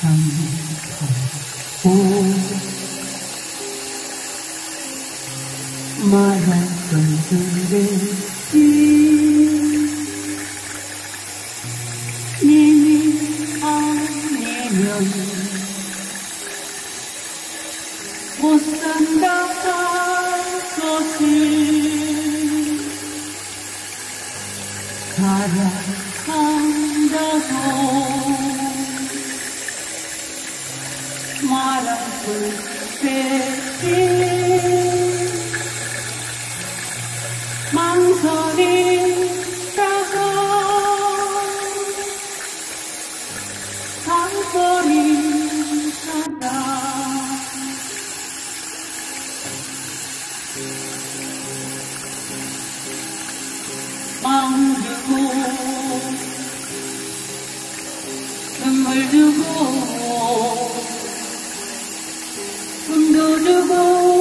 참고 말할 걸 그랬지 님이 아니면 못 산다 할 것을 사랑한다고 말할 걸 그랬지 망설이다가 가버리다가 마음 주고 눈물 주고 꿈도 주고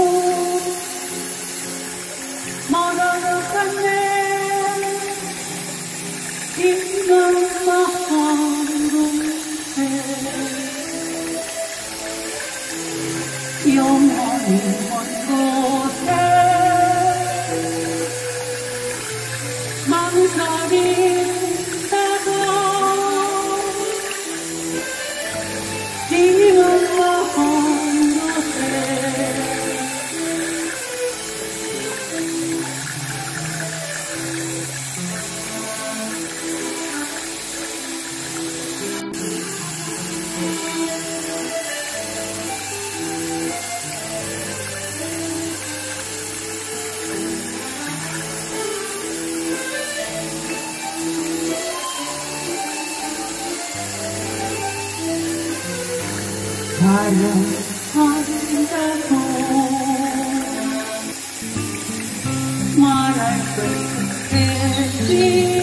멀어져 갔네 이런 마음으로 영원히 먼 곳에 망설이다가 이런 마음으로 사랑한다고 말할 걸 그랬지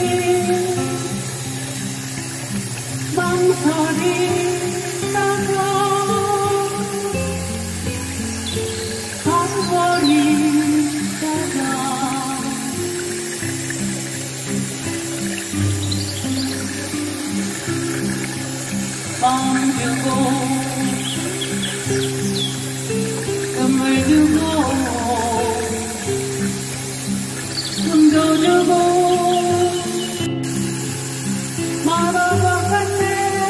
망설이다가 가버리다가 마음 주고 꿈을 주고 꿈도 주고 말아봐 갔네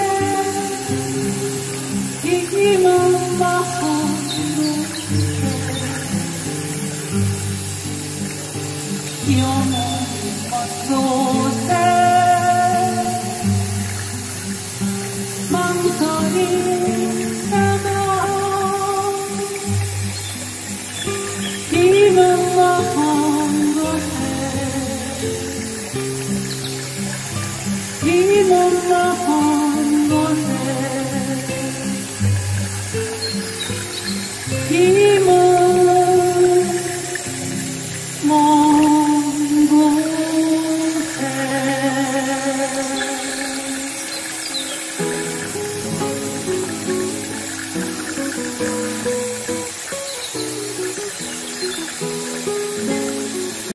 이기만 마음으로 영원히 맞소